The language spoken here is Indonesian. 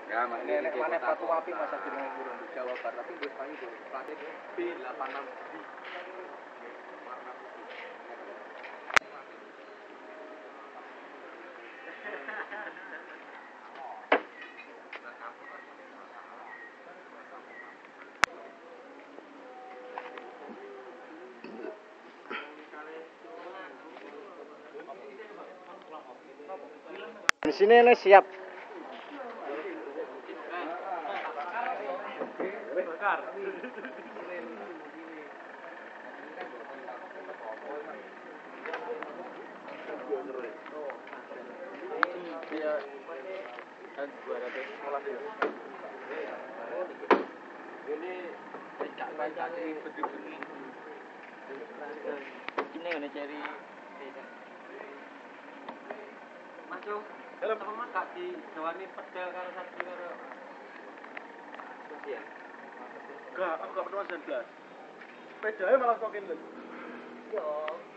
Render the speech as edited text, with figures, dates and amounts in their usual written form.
Ya, nek maneh Batu Api masa jenenge kurang di Jawa Barat tapi wis payu to. Plastik B86 warna putih. Di sini ini siap. Bakar. Iya. Kan 211 ya. Ini tidak baca di bengi-bengi. Ini ngene ceri. Masuk. Dalam sama Mas gak di jawani pedal karo satu karo. Iya. Enggak, aku gak pernah 19. Sepedanya malah sokin lagi. Yo.